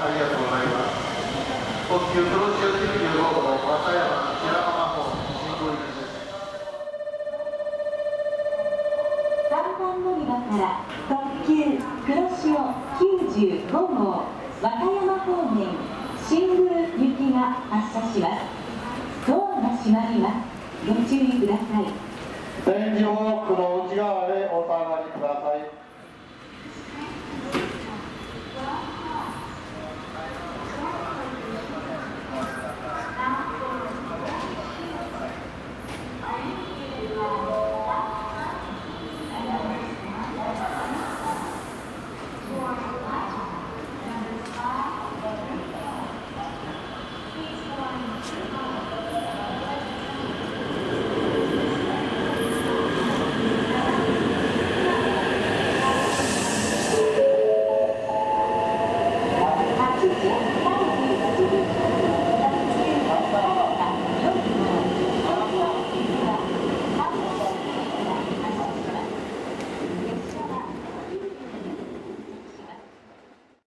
ありがとうございます。特急黒潮95号和歌山白浜方面進行入りです。 3番乗り場から特急黒潮95号和歌山方面シングル行きが発車します。ドアが閉まります。ご注意ください。 電磁ホークの内側へお下がりください。 8時